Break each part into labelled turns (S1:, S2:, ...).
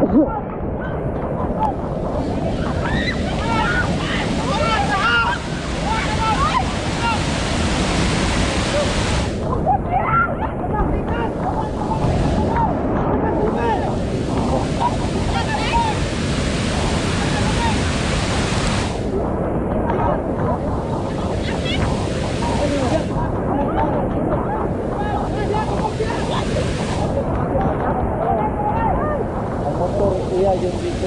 S1: Motor iya yung dito.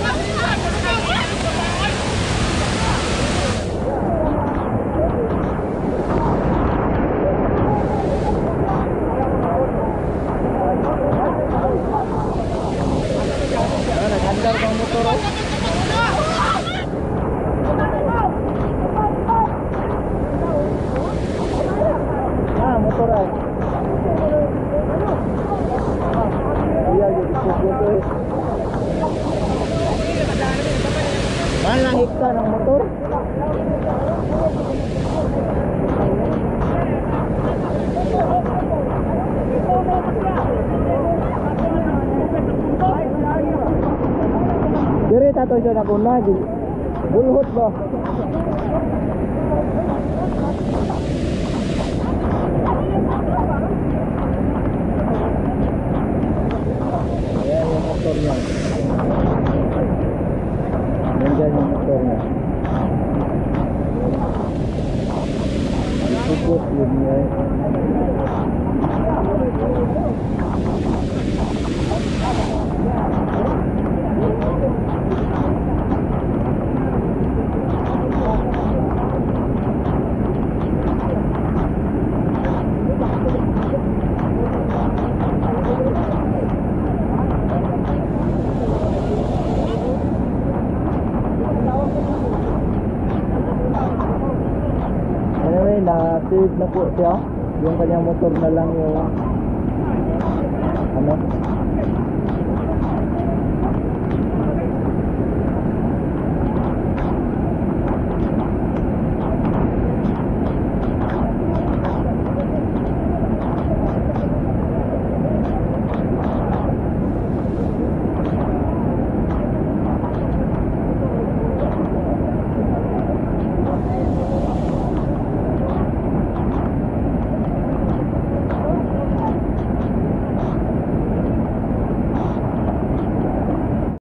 S1: Naghandar bang motor? Motor ay. Iya yung dito. Malahip ka ng motor. Diri tato siya na kung lagi bulhot ba? Ayan yung motor niya. Nandiyan yung motor niya. Ikot yun niya. Anyway, na-save na po siya. Yung kanyang motor na lang yung ano